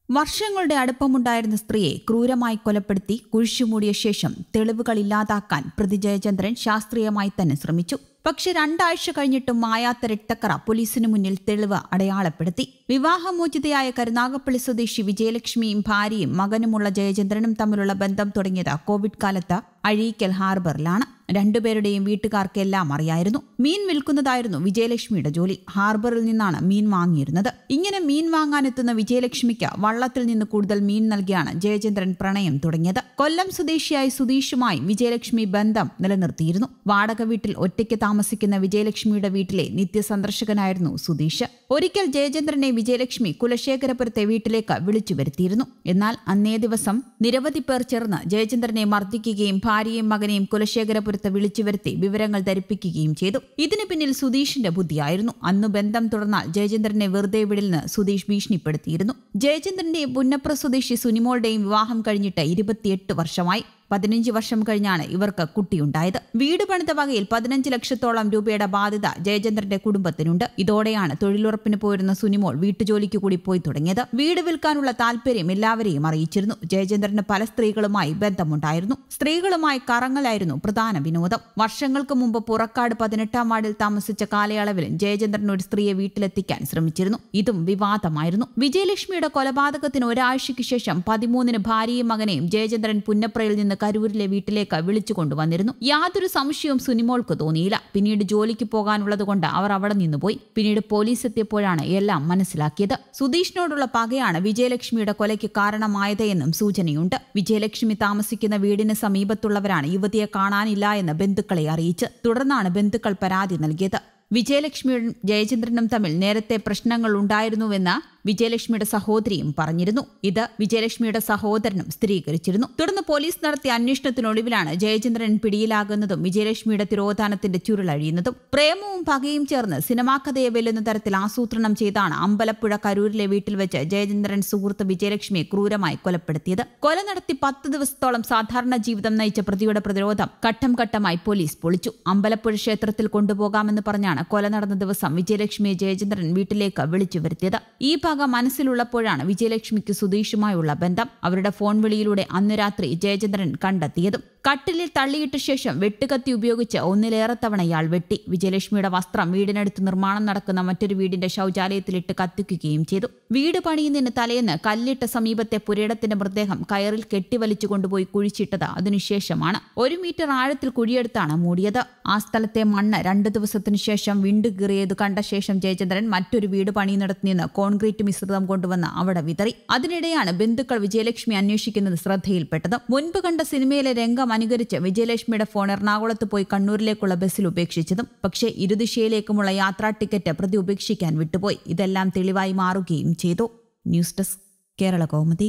വർഷങ്ങളുടെ അടുപ്പമുണ്ടായിരുന്ന സ്ത്രീയെ ക്രൂരമായി കൊലപ്പെടുത്തി കുഴിച്ചുമൂടിയ ശേഷം തെളിവുകളില്ലാതാക്കാൻ പ്രതി ജയചന്ദ്രൻ ശാസ്ത്രീയമായി തന്നെ ശ്രമിച്ചു. പക്ഷെ 2 ആഴ്ച കഴിഞ്ഞിട്ടും മായാത്ത രക്തക്കറ പോലീസിനു മുന്നിൽ തെളിവ് അടയാളപ്പെടുത്തി. വിവാഹമോചിതയായ കരുനാഗപ്പള്ളി സ്വദേശി വിജയലക്ഷ്മിയും ഭാര്യയും മകനുമുള്ള ജയചന്ദ്രനും തമ്മിലുള്ള ബന്ധം തുടങ്ങിയത് കോവിഡ് കാലത്ത് അഴീക്കൽ ഹാർബറിലാണ്. രണ്ടുപേരുടെയും വീട്ടുകാർക്കെല്ലാം അറിയായിരുന്നു. മീൻ വിൽക്കുന്നതായിരുന്നു വിജയലക്ഷ്മിയുടെ ജോലി. ഹാർബറിൽ നിന്നാണ് മീൻ വാങ്ങിയിരുന്നത്. ഇങ്ങനെ മീൻ വാങ്ങാനെത്തുന്ന വിജയലക്ഷ്മിക്ക് വള്ളത്തിൽ നിന്ന് കൂടുതൽ മീൻ നൽകിയാണ് ജയചന്ദ്രൻ പ്രണയം തുടങ്ങിയത്. കൊല്ലം സ്വദേശിയായ സുധീഷുമായി വിജയലക്ഷ്മി ബന്ധം നിലനിർത്തിയിരുന്നു. വാടക വീട്ടിൽ ഒറ്റയ്ക്ക് താമസിക്കുന്ന വിജയലക്ഷ്മിയുടെ വീട്ടിലെ നിത്യസന്ദർശകനായിരുന്നു സുധീഷ്. ഒരിക്കൽ ജയചന്ദ്രനെ വിജയലക്ഷ്മി കുലശേഖരപുരത്തെ വീട്ടിലേക്ക് വിളിച്ചു വരുത്തിയിരുന്നു. എന്നാൽ അന്നേ ദിവസം നിരവധി പേർ ചേർന്ന് ജയചന്ദ്രനെ മർദ്ദിക്കുകയും ഭാര്യയും മകനെയും കുലശേഖരപുരത്ത് വിളിച്ചു വരുത്തി വിവരങ്ങൾ ധരിപ്പിക്കുകയും ചെയ്തു. ഇതിന് പിന്നിൽ സുധീഷിന്റെ ബുദ്ധിയായിരുന്നു. അന്ന് ബന്ധം തുടർന്നാൽ ജയചന്ദ്രനെ വെറുതെ വിടില്ലെന്ന് സുധീഷ് ഭീഷണിപ്പെടുത്തിയിരുന്നു. ജയചന്ദ്രന്റെയും പുന്നപ്ര സ്വദേശി സുനിമോളുടെയും വിവാഹം കഴിഞ്ഞിട്ട് 28 വർഷമായി. 15 വർഷം കഴിഞ്ഞാണ് ഇവർക്ക് കുട്ടിയുണ്ടായത്. വീട് പണിത വകയിൽ 15 ലക്ഷത്തോളം രൂപയുടെ ബാധ്യത ജയചന്ദ്രന്റെ കുടുംബത്തിനുണ്ട്. ഇതോടെയാണ് തൊഴിലുറപ്പിന് പോയിരുന്ന സുനിമോൾ വീട്ടുജോലിക്ക് കൂടി പോയി തുടങ്ങിയത്. വീട് വിൽക്കാനുള്ള താല്പര്യം എല്ലാവരെയും അറിയിച്ചിരുന്നു. ജയചന്ദ്രന് പല സ്ത്രീകളുമായി ബന്ധമുണ്ടായിരുന്നു. സ്ത്രീകളുമായി കറങ്ങലായിരുന്നു പ്രധാന വിനോദം. വർഷങ്ങൾക്ക് മുമ്പ് പുറക്കാട് 18-ാം വാർഡിൽ താമസിച്ച കാലയളവിൽ ജയചന്ദ്രൻ ഒരു സ്ത്രീയെ വീട്ടിലെത്തിക്കാൻ ശ്രമിച്ചിരുന്നു. ഇതും വിവാദമായിരുന്നു. വിജയലക്ഷ്മിയുടെ കൊലപാതകത്തിന് ഒരാഴ്ചയ്ക്ക് ശേഷം 13-ന് ഭാര്യയും മകനെയും ജയചന്ദ്രൻ പുന്നപ്രയിൽ നിന്ന് കരൂരിലെ വീട്ടിലേക്ക് വിളിച്ചു കൊണ്ടുവന്നിരുന്നു. യാതൊരു സംശയവും സുനിമോൾക്ക് തോന്നിയില്ല. പിന്നീട് ജോലിക്ക് പോകാനുള്ളതുകൊണ്ട് അവർ അവിടെ നിന്നുപോയി. പിന്നീട് പോലീസ് എത്തിയപ്പോഴാണ് എല്ലാം മനസ്സിലാക്കിയത്. സുധീഷിനോടുള്ള പകയാണ് വിജയലക്ഷ്മിയുടെ കൊലയ്ക്ക് കാരണമായത് എന്നും സൂചനയുണ്ട്. വിജയലക്ഷ്മി താമസിക്കുന്ന വീടിന് സമീപത്തുള്ളവരാണ് യുവതിയെ കാണാനില്ല എന്ന് ബന്ധുക്കളെ അറിയിച്ച്. തുടർന്നാണ് ബന്ധുക്കൾ പരാതി നൽകിയത്. വിജയലക്ഷ്മിയും ജയചന്ദ്രനും തമ്മിൽ നേരത്തെ പ്രശ്നങ്ങൾ ഉണ്ടായിരുന്നുവെന്ന് വിജയലക്ഷ്മിയുടെ സഹോദരിയും പറഞ്ഞിരുന്നു. ഇത് വിജയലക്ഷ്മിയുടെ സഹോദരനും സ്ഥിരീകരിച്ചിരുന്നു. തുടർന്ന് പോലീസ് നടത്തിയ അന്വേഷണത്തിനൊടുവിലാണ് ജയചന്ദ്രൻ പിടിയിലാകുന്നതും വിജയലക്ഷ്മിയുടെ തിരോധാനത്തിന്റെ ചുരുളഴിയുന്നതും. പ്രേമവും പകയും ചേർന്ന് സിനിമാ കഥയെ വെല്ലുന്ന തരത്തിൽ ആസൂത്രണം ചെയ്താണ് അമ്പലപ്പുഴ കരൂരിലെ വീട്ടിൽ വെച്ച് ജയചന്ദ്രൻ സുഹൃത്ത് വിജയലക്ഷ്മിയെ ക്രൂരമായി കൊലപ്പെടുത്തിയത്. കൊല നടത്തി 10 ദിവസത്തോളം സാധാരണ ജീവിതം നയിച്ച പ്രതിയുടെ പ്രതിരോധം ഘട്ടം ഘട്ടമായി പോലീസ് പൊളിച്ചു. അമ്പലപ്പുഴ ക്ഷേത്രത്തിൽ കൊണ്ടുപോകാമെന്ന് പറഞ്ഞാണ് കൊല നടന്ന ദിവസം വിജയലക്ഷ്മിയെ ജയചന്ദ്രൻ വീട്ടിലേക്ക് വിളിച്ചു വരുത്തിയത്. ഈ ഭാഗം മനസ്സിലുള്ളപ്പോഴാണ് വിജയലക്ഷ്മിക്ക് സുധീഷുമായുള്ള ബന്ധം അവരുടെ ഫോൺ വിളിയിലൂടെ അന്ന് രാത്രി ജയചന്ദ്രൻ കണ്ടെത്തിയതും. കട്ടിലിൽ തള്ളിയിട്ട ശേഷം വെട്ടുകത്തി ഉപയോഗിച്ച് 1-ലേറെ തവണ ഇയാൾ വെട്ടി. വിജയലക്ഷ്മിയുടെ വസ്ത്രം വീടിനടുത്ത് നിർമ്മാണം നടക്കുന്ന മറ്റൊരു വീടിന്റെ ശൗചാലയത്തിലിട്ട് കത്തിക്കുകയും ചെയ്തു. വീട് പണിയുന്നതിന് തലേന്ന് കല്ലിട്ട സമീപത്തെ പുരയിടത്തിന്റെ മൃതദേഹം കയറിൽ കെട്ടിവലിച്ചു കൊണ്ടുപോയി കുഴിച്ചിട്ടത് അതിനുശേഷമാണ്. 1 മീറ്റർ ആഴത്തിൽ കുഴിയെടുത്താണ് മൂടിയത്. ആ സ്ഥലത്തെ മണ്ണ് 2 ദിവസത്തിനു ശേഷം വിണ്ടുകീറിയത് കണ്ട ശേഷം ജയചന്ദ്രൻ മറ്റൊരു വീട് പണിയുന്നിടത്ത് നിന്ന് കോൺക്രീറ്റ് മിശ്രിതം കൊണ്ടുവന്ന് അവിടെ വിതറി. അതിനിടെയാണ് ബന്ധുക്കൾ വിജയലക്ഷ്മി അന്വേഷിക്കുന്നത് ശ്രദ്ധയിൽപ്പെട്ടത്. മുൻപ് കണ്ട സിനിമയിലെ രംഗം അനുകരിച്ച് വിജയലക്ഷ്മിയുടെ ഫോൺ എറണാകുളത്ത് പോയി കണ്ണൂരിലേക്കുള്ള ബസ്സിൽ ഉപേക്ഷിച്ചതും. പക്ഷേ ഇരുദിശയിലേക്കുമുള്ള യാത്രാ ടിക്കറ്റ് പ്രതി ഉപേക്ഷിക്കാൻ വിട്ടുപോയി. ഇതെല്ലാം തെളിവായി മാറുകയും ചെയ്തു. News desk Kerala Kaumudi.